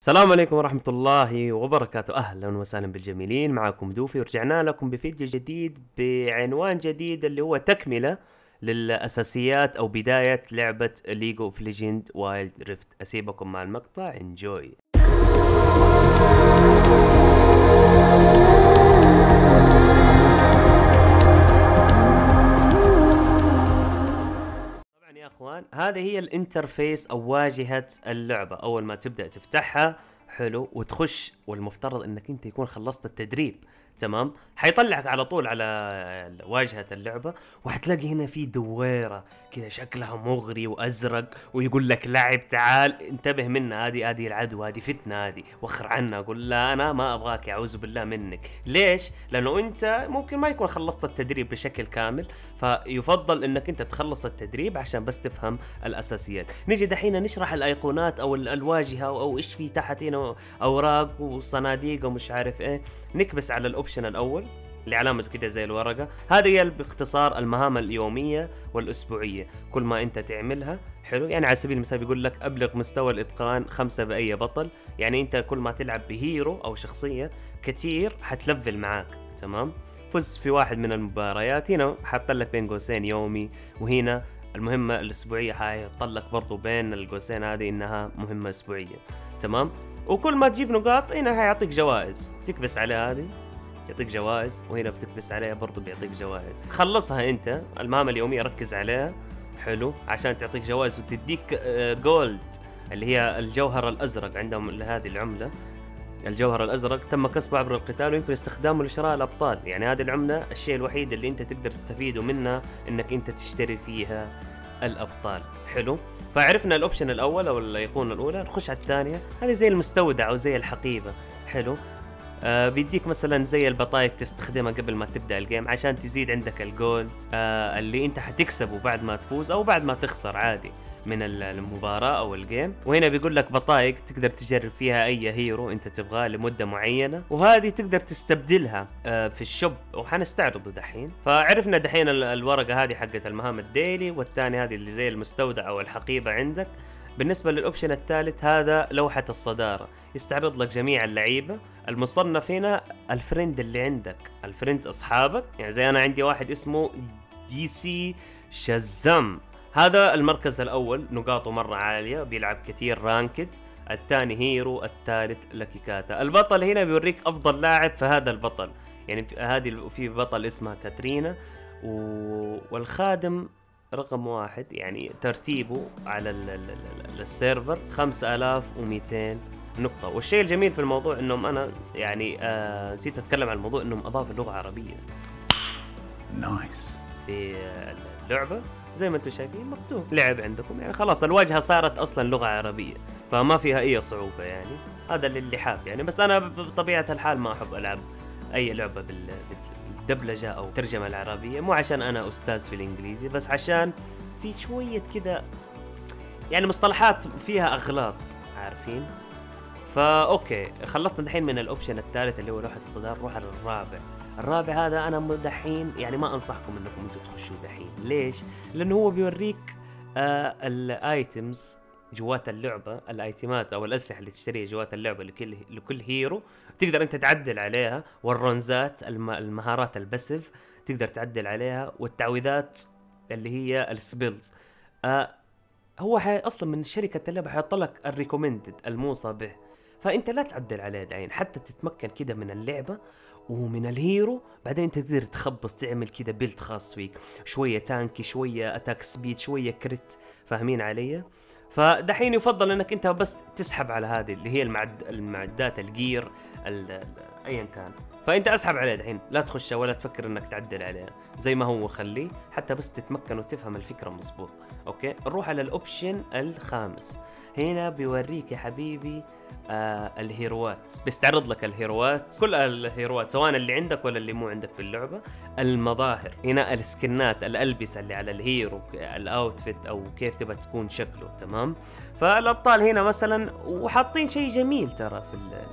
السلام عليكم ورحمة الله وبركاته. أهلا وسهلا بالجميلين، معكم دوفي ورجعنا لكم بفيديو جديد بعنوان جديد اللي هو تكملة للأساسيات أو بداية لعبة ليج اوف ليجند وايلد ريفت. أسيبكم مع المقطع، انجوي. يا اخوان، هذه هي الانترفيس او واجهة اللعبة اول ما تبدأ تفتحها. حلو، وتخش، والمفترض انك انت يكون خلصت التدريب. تمام، حيطلعك على طول على واجهة اللعبة، وحتلاقي هنا في دويرة كذا شكلها مغري وازرق، ويقول لك لعب تعال انتبه منها، هذه العدو، هذه فتنة، هذه وخر عنها. اقول لا، انا ما ابغاك، اعوذ بالله منك. ليش؟ لانه انت ممكن ما يكون خلصت التدريب بشكل كامل، فيفضل انك انت تخلص التدريب عشان بس تفهم الاساسيات. نيجي دحين نشرح الايقونات او الواجهة او ايش في تحت هنا، اوراق وصناديق ومش عارف ايه. نكبس على الاوبشن الاول اللي علامته كده زي الورقة. هذه هي باختصار المهام اليومية والأسبوعية، كل ما أنت تعملها. حلو، يعني على سبيل المثال بيقول لك أبلغ مستوى الإتقان 5 بأي بطل. يعني أنت كل ما تلعب بهيرو أو شخصية كتير حتلفل معاك. تمام، فز في واحد من المباريات. هنا حاط لك بين قوسين يومي، وهنا المهمة الأسبوعية حيحط لك برضو بين القوسين هذه إنها مهمة أسبوعية. تمام، وكل ما تجيب نقاط هنا حيعطيك جوائز، تكبس على هذه يعطيك جوائز، وهنا بتكبس عليها برضو بيعطيك جوائز. خلصها انت المهام اليومية، ركز عليها. حلو، عشان تعطيك جوائز وتديك جولد اللي هي الجوهر الازرق. عندهم هذه العملة الجوهر الازرق تم كسبه عبر القتال، ويمكن استخدامه لشراء الابطال. يعني هذه العملة الشيء الوحيد اللي انت تقدر تستفيده منها انك انت تشتري فيها الابطال. حلو، فعرفنا الاوبشن الاول او الايقونه الاولى. نخش على الثانيه، هذه زي المستودع او زي الحقيبه. حلو، بيديك مثلا زي البطايق تستخدمها قبل ما تبدا الجيم عشان تزيد عندك الجولد اللي انت حتكسبه بعد ما تفوز او بعد ما تخسر عادي من المباراة او الجيم. وهنا بيقول لك بطايق تقدر تجرب فيها اي هيرو انت تبغاه لمدة معينة، وهذه تقدر تستبدلها في الشوب وحنستعرضه دحين. فعرفنا دحين الورقة هذه حقت المهام الديلي، والثانية هذه اللي زي المستودع او الحقيبة عندك. بالنسبة للأوبشن الثالث، هذا لوحة الصدارة، يستعرض لك جميع اللعيبة. المصنف هنا الفريند اللي عندك، الفريندز أصحابك. يعني زي أنا عندي واحد اسمه جي سي شازام، هذا المركز الأول، نقاطه مرة عالية، بيلعب كثير رانكد. الثاني هيرو، الثالث لكيكاتا. البطل هنا بيوريك أفضل لاعب في هذا البطل. يعني هذه في بطل اسمها كاترينا، والخادم رقم 1. يعني ترتيبه على السيرفر 5200 نقطة. والشيء الجميل في الموضوع انهم انا يعني نسيت اتكلم عن الموضوع، انهم اضافوا لغة عربية نايس في اللعبة. زي ما انتم شايفين مكتوب لعب عندكم، يعني خلاص الواجهة صارت اصلا لغة عربية، فما فيها اي صعوبة. يعني هذا اللي حاب يعني. بس انا بطبيعة الحال ما احب العب اي لعبة بالدبلجة او الترجمة العربية، مو عشان انا استاذ في الانجليزي، بس عشان في شوية كده يعني مصطلحات فيها اغلاط، عارفين. فا اوكي، خلصنا دحين من الاوبشن الثالث اللي هو لوحة الصدار. نروح على الرابع هذا انا دحين يعني ما انصحكم انكم انتم تخشوا دحين. ليش؟ لانه هو بيوريك الايتمز جوات اللعبة، الايتمات او الاسلحة اللي تشتريها جوات اللعبة لكل هيرو، تقدر انت تعدل عليها. والرونزات المهارات البسف تقدر تعدل عليها، والتعويذات اللي هي السبيلز. هو اصلا من شركة اللعبة حيحط لك الريكومندد الموصى به، فانت لا تعدل عليه دعين حتى تتمكن كده من اللعبة ومن الهيرو. بعدين انت تقدر تخبص، تعمل كده بيلد خاص فيك، شوية تانكي، شوية اتاك سبيد، شوية كريت. فاهمين علي؟ فدحين يفضل انك انت بس تسحب على هذه اللي هي المعدات الجير ايا كان. فانت اسحب عليه دحين، لا تخش ولا تفكر انك تعدل عليه، زي ما هو خليه حتى بس تتمكن وتفهم الفكرة مزبوط. اوكي، نروح على الاوبشن الخامس. هنا بيوريك يا حبيبي الهيروات، بيستعرض لك الهيروات، كل الهيروات سواء اللي عندك ولا اللي مو عندك في اللعبة. المظاهر هنا، السكنات، الألبسة اللي على الهيرو، الاوتفيت او كيف تبى تكون شكله. تمام، فالابطال هنا مثلا، وحاطين شيء جميل ترى في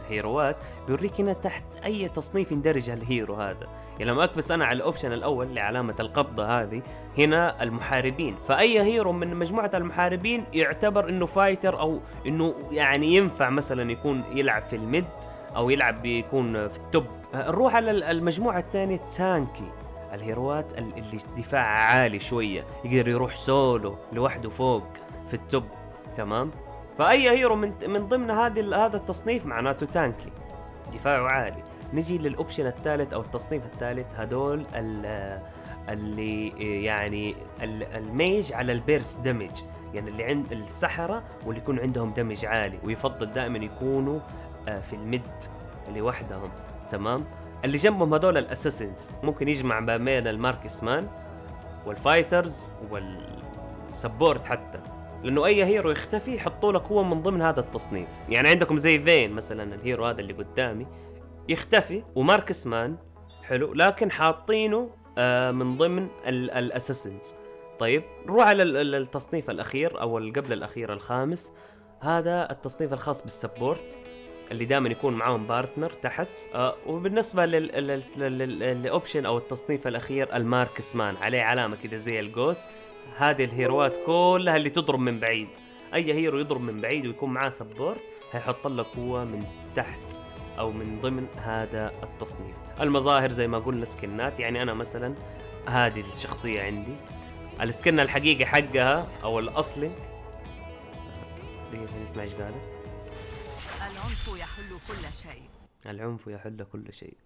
الهيروات بيوريك هنا تحت اي تصنيف يندرج الهيرو هذا. يعني لما اكبس انا على الاوبشن الاول لعلامه القبضه هذه، هنا المحاربين، فاي هيرو من مجموعه المحاربين يعتبر انه فايتر، او انه يعني ينفع مثلا يكون يلعب في الميد او يلعب بيكون في التوب. نروح على المجموعه الثانيه، تانكي، الهيروات اللي دفاع عالي شويه، يقدر يروح سولو لوحده فوق في التوب. تمام، فاي هيرو من ضمن هذا التصنيف معناته تانكي، دفاعه عالي. نجي للاوبشن الثالث او التصنيف الثالث، هدول اللي يعني الميج على البيرس دمج، يعني اللي عند السحرة واللي يكون عندهم دمج عالي، ويفضل دائما يكونوا في الميد لوحدهم. تمام، اللي جنبهم هدول الاساسنز، ممكن يجمع ما بين الماركسمان والفايترز والسبورت حتى، لانه اي هيرو يختفي يحطوا لك هو من ضمن هذا التصنيف. يعني عندكم زي فين مثلا، الهيرو هذا اللي قدامي يختفي، وماركسمان حلو، لكن حاطينه من ضمن الاساسنز. طيب نروح على التصنيف الاخير او قبل الاخير، الخامس، هذا التصنيف الخاص بالسبورت اللي دائما يكون معاهم بارتنر تحت. وبالنسبه للاوبشن او التصنيف الاخير، الماركسمان عليه علامه كده زي الجوز. هذه الهيروات كلها اللي تضرب من بعيد، اي هيرو يضرب من بعيد ويكون معاه سبورت هيحط لك هو من تحت او من ضمن هذا التصنيف. المظاهر زي ما قلنا سكنات، يعني انا مثلا هذه الشخصيه عندي السكن الحقيقي حقها او الاصلي، دقيقه نسمع ايش قالت. العنف يحل كل شيء. العنف يحل كل شيء.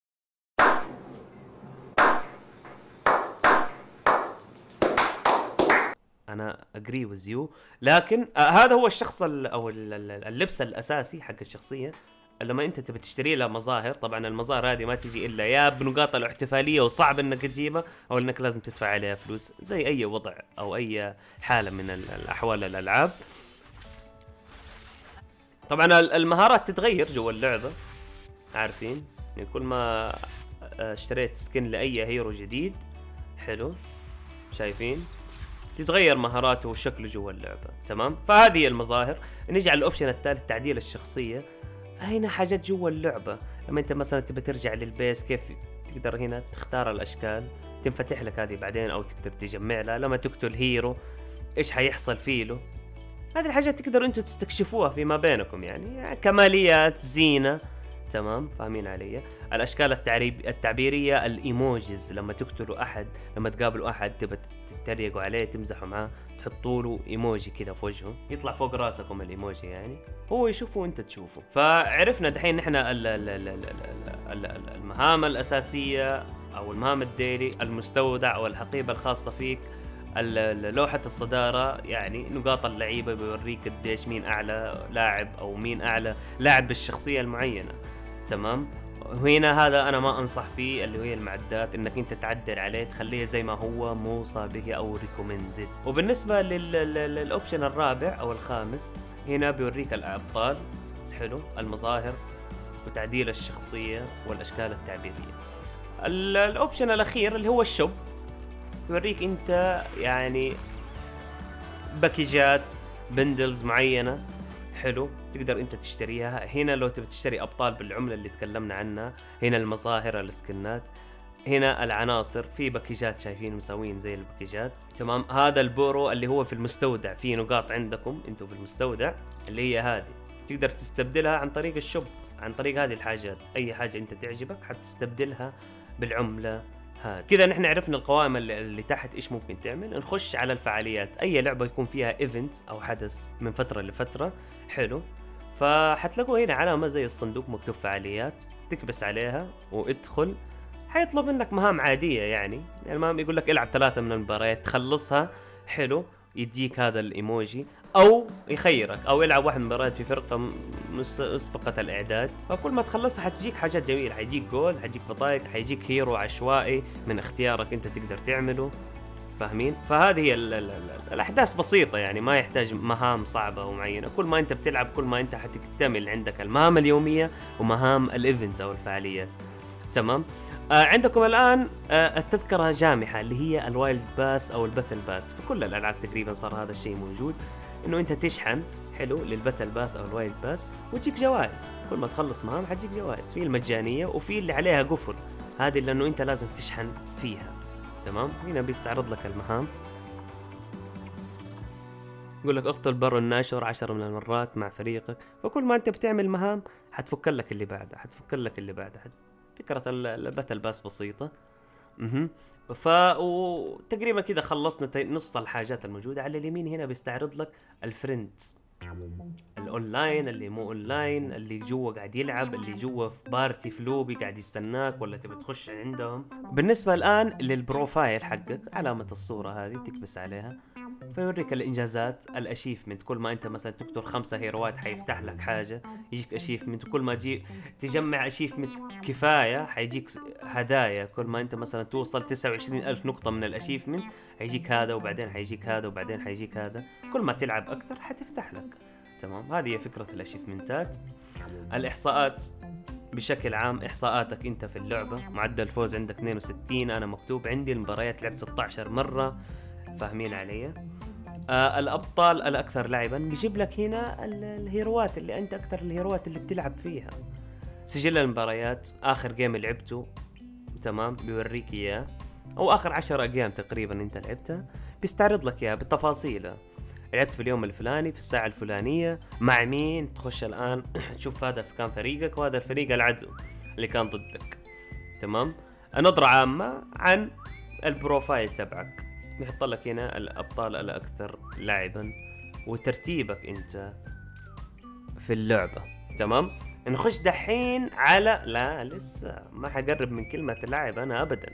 انا اجري وذ يو، لكن هذا هو الشخص او اللبس الاساسي حق الشخصيه. لما انت تبي تشتري لها مظاهر، طبعا المظاهر هذه ما تجي الا يا بنقاط الاحتفاليه وصعب انك تجيبها، او انك لازم تدفع عليها فلوس زي اي وضع او اي حاله من الاحوال الالعاب. طبعا المهارات تتغير جوا اللعبه، عارفين يعني كل ما اشتريت سكن لاي هيرو جديد حلو، شايفين تتغير مهاراته وشكله جوا اللعبه. تمام، فهذه هي المظاهر. نيجي على الاوبشن الثالث، تعديل الشخصيه. هنا حاجات جوا اللعبه، لما انت مثلا تبي ترجع للبيس كيف تقدر هنا تختار الاشكال، تنفتح لك هذه بعدين، او تقدر تجمع لها. لما تقتل هيرو ايش حيحصل فيه له، هذه الحاجات تقدر انتم تستكشفوها فيما بينكم، يعني كماليات زينه. تمام، فاهمين علي؟ الاشكال التعبيريه، الايموجيز، لما تقتلوا احد، لما تقابلوا احد تبى تتريقوا عليه تمزحوا معاه، تحطوا له ايموجي كذا في وجهه، يطلع فوق راسكم الايموجي، يعني هو يشوفه وانت تشوفه. فعرفنا دحين نحن المهام الاساسيه او المهام الديلي، المستودع او الحقيبه الخاصه فيك، لوحة الصدارة، يعني نقاط اللعيبة بيوريك قديش مين أعلى لاعب أو مين أعلى لاعب بالشخصية المعينة. تمام، وهنا هذا أنا ما أنصح فيه، اللي هي المعدات، إنك أنت تعدل عليه تخليه زي ما هو موصى به أو ريكومندد. وبالنسبة للأوبشن الرابع أو الخامس، هنا بيوريك الأبطال، حلو، المظاهر وتعديل الشخصية والأشكال التعبيرية. الأوبشن الأخير اللي هو الشوب، يوريك انت يعني باكيجات بندلز معينة، حلو، تقدر انت تشتريها. هنا لو تبي تشتري ابطال بالعملة اللي تكلمنا عنها، هنا المظاهر، السكنات، هنا العناصر، في باكيجات شايفين مسوين زي الباكيجات. تمام، هذا البورو اللي هو في المستودع، في نقاط عندكم انتم في المستودع اللي هي هذه، تقدر تستبدلها عن طريق الشوب، عن طريق هذه الحاجات. اي حاجة انت تعجبك حتستبدلها بالعملة هذا. كذا نحن عرفنا القوائم اللي تحت ايش ممكن تعمل. نخش على الفعاليات. اي لعبة يكون فيها ايفنت او حدث من فترة لفترة، حلو، فحتلاقوا هنا علامة زي الصندوق مكتوب فعاليات، تكبس عليها وادخل. حيطلب منك مهام عادية، يعني المهام يقول لك العب 3 من المباريات، تخلصها حلو يديك هذا الايموجي، او يخيرك او العب 1 مباراة في فرقة مسبقة الاعداد. فكل ما تخلصها حتجيك حاجات جميلة، حيجيك جولد، حيجيك بطايق، حيجيك هيرو عشوائي من اختيارك انت تقدر تعمله، فاهمين؟ فهذه هي الاحداث بسيطة، يعني ما يحتاج مهام صعبة ومعينة. كل ما انت بتلعب كل ما انت حتكتمل عندك المهام اليومية ومهام الايفنتس او الفعاليات. تمام، عندكم الآن التذكرة جامحة اللي هي الوايلد باس أو البثل باس. في كل الألعاب تقريبا صار هذا الشيء موجود، إنه أنت تشحن حلو للباتل باس او الوايلد باس، وتجيك جوائز. كل ما تخلص مهام حتجيك جوائز، في المجانيه وفي اللي عليها قفل، هذه لانه انت لازم تشحن فيها. تمام. هنا بيستعرض لك المهام، يقول لك اقتل بر الناشر 10 من المرات مع فريقك. فكل ما انت بتعمل مهام حتفك لك اللي بعدها، حتفك لك اللي بعدها. فكره الباتل باس بسيطه. وتقريبا كده خلصنا نص الحاجات الموجوده. على اليمين هنا بيستعرض لك الفريندز الاونلاين، اللي مو اونلاين، اللي جوا قاعد يلعب، اللي جوا في بارتي في لوبي قاعد يستناك ولا تبي تخش عندهم. بالنسبه الان للبروفايل حقك، علامه الصوره هذه تكبس عليها فيوريك الانجازات، الاشيفمنت. كل ما انت مثلا تقتل 5 هيروات حيفتح لك حاجه، يجيك اشيفمنت. كل ما تجمع اشيفمنت كفايه حيجيك هدايا. كل ما انت مثلا توصل 29,000 نقطه من الاشيفمنت حيجيك هذا، وبعدين حيجيك هذا، وبعدين حيجيك هذا. كل ما تلعب اكثر حتفتح لك. تمام. هذه هي فكره الاشيفمنتات. الاحصاءات بشكل عام، احصاءاتك انت في اللعبه، معدل الفوز عندك 62، انا مكتوب عندي المباريات لعبت 16 مره. فاهمين علي؟ الابطال الاكثر لعبا بيجيب لك هنا الهيروات اللي انت اكثر الهيروات اللي بتلعب فيها. سجل المباريات، اخر جيم لعبته، تمام، بيوريك اياه، او اخر 10 ايام تقريبا انت لعبتها، بيستعرض لك اياها بالتفاصيل. لعبت في اليوم الفلاني في الساعه الفلانيه مع مين. تخش الان تشوف هذا كان فريقك وهذا الفريق العدو اللي كان ضدك. تمام. نظره عامه عن البروفايل تبعك، بيحط لك هنا الابطال الاكثر لعبا وترتيبك انت في اللعبه. تمام. نخش دحين على، لا لسه ما حقرب من كلمه لاعب انا ابدا.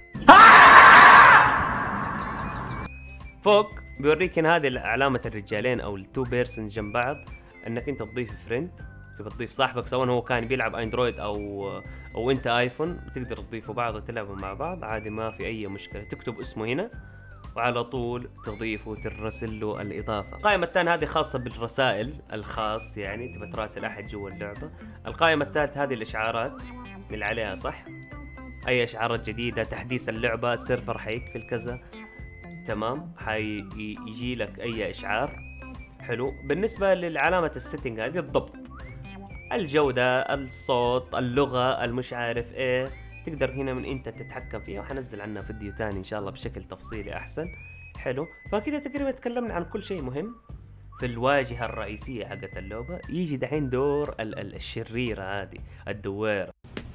فوق بيوريك ان هذه علامه الرجالين او التو بيرسون جنب بعض، انك انت تضيف فريند، تبغى تضيف صاحبك سواء هو كان بيلعب اندرويد او انت ايفون، بتقدر تضيفوا بعض وتلعبوا مع بعض عادي، ما في اي مشكله. تكتب اسمه هنا وعلى طول تضيفه وترسل له الإضافة. القائمة الثانية هذه خاصة بالرسائل الخاص، يعني تبى تراسل أحد جوا اللعبة. القائمة الثالثة هذه الإشعارات اللي عليها، صح؟ أي إشعارات جديدة، تحديث اللعبة، السيرفر حيقفل كذا. تمام. حيجي لك أي إشعار. حلو. بالنسبة للعلامة السيتنج هذه، الضبط، الجودة، الصوت، اللغة، المش عارف إيه، تقدر هنا من انت تتحكم فيها، وحنزل عنها فيديو تاني ان شاء الله بشكل تفصيلي احسن. حلو. فكده تقريبا تكلمنا عن كل شيء مهم في الواجهة الرئيسية حقت اللعبة. يجي دحين دور الشريرة هذه، الدويرة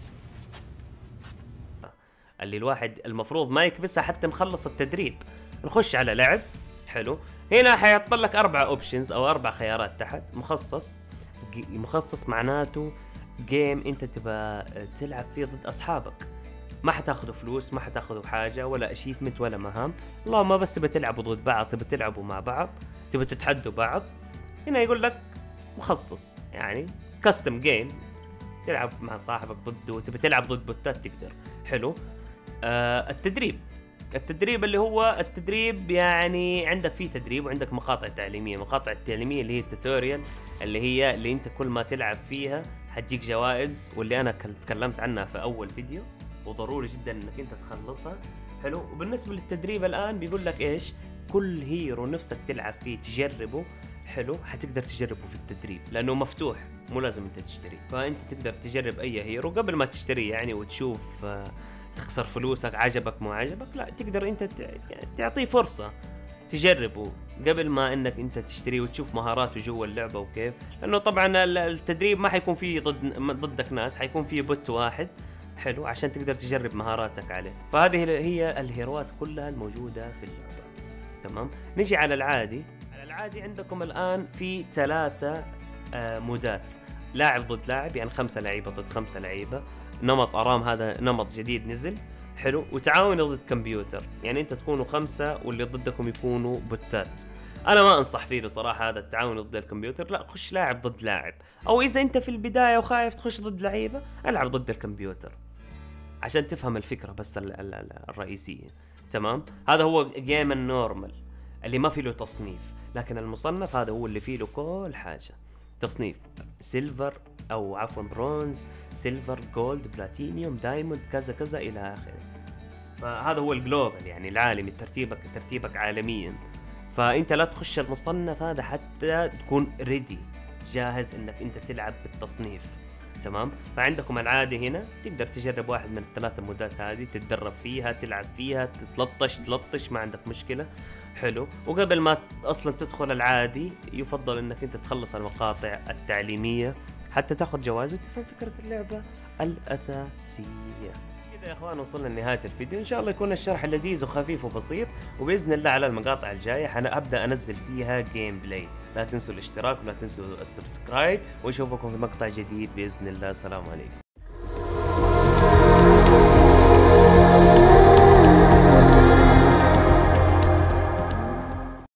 اللي الواحد المفروض ما يكبسها حتى مخلص التدريب. نخش على لعب. حلو. هنا حيحط لك 4 اوبشنز او 4 خيارات تحت. مخصص معناته جيم انت تبى تلعب فيه ضد اصحابك، ما حتاخذوا فلوس، ما حتاخذوا حاجه ولا اشيفمنت ولا مهام، اللهم بس تبى تلعبوا ضد بعض، تبى تلعبوا مع بعض، تبى تتحدوا بعض. هنا يقول لك مخصص، يعني كاستم جيم، تلعب مع صاحبك ضده، تبى تلعب ضد بوتات تقدر. حلو. التدريب اللي هو التدريب، يعني عندك فيه تدريب وعندك مقاطع تعليميه. مقاطع التعليميه اللي هي التوتوريال، اللي انت كل ما تلعب فيها حتجيك جوائز، واللي انا تكلمت عنها في اول فيديو، وضروري جدا انك انت تخلصها. حلو. وبالنسبه للتدريب الان بيقول لك ايش، كل هيرو نفسك تلعب فيه تجربه، حلو، حتقدر تجربه في التدريب لانه مفتوح، مو لازم انت تشتري. فانت تقدر تجرب اي هيرو قبل ما تشتريه يعني، وتشوف تخسر فلوسك، عجبك مو عجبك، لا تقدر انت تعطيه فرصه تجربه قبل ما انك انت تشتريه، وتشوف مهاراته جوا اللعبه وكيف. لانه طبعا التدريب ما حيكون فيه ضدك ناس، حيكون فيه بوت واحد، حلو، عشان تقدر تجرب مهاراتك عليه. فهذه هي الهيروات كلها الموجوده في اللعبه. تمام. نجي على العادي. عندكم الان في 3 مودات، لاعب ضد لاعب، يعني 5 لعيبه ضد 5 لعيبه. نمط ارام هذا نمط جديد نزل، حلو. وتعاون ضد كمبيوتر، يعني انت تكونوا 5 واللي ضدكم يكونوا بوتات. انا ما انصح فيه صراحه هذا التعاون ضد الكمبيوتر، لا خش لاعب ضد لاعب، او اذا انت في البدايه وخايف تخش ضد لعيبه، العب ضد الكمبيوتر عشان تفهم الفكره بس الرئيسيه. تمام. هذا هو جيم النورمال اللي ما فيه له تصنيف، لكن المصنف هذا هو اللي فيه له كل حاجه تصنيف، سيلفر او عفوا برونز، سيلفر، جولد، بلاتينيوم، دايموند، كذا كذا الى اخره. فهذا هو الجلوبال، يعني العالمي، ترتيبك عالميا. فانت لا تخش المصنف هذا حتى تكون ريدي، جاهز انك انت تلعب بالتصنيف. تمام. فعندكم العادي هنا تقدر تجرب واحد من الثلاث مودات هذه، تتدرب فيها، تلعب فيها، تلطش ما عندك مشكلة. حلو. وقبل ما اصلا تدخل العادي يفضل انك انت تخلص المقاطع التعليمية حتى تاخذ جوائز وتفهم فكرة اللعبة الأساسية. كده يا اخوان وصلنا لنهاية الفيديو، ان شاء الله يكون الشرح لذيذ وخفيف وبسيط، وباذن الله على المقاطع الجاية حابدا انزل فيها جيم بلاي. لا تنسوا الاشتراك ولا تنسوا السبسكرايب، واشوفكم في مقطع جديد باذن الله. السلام عليكم.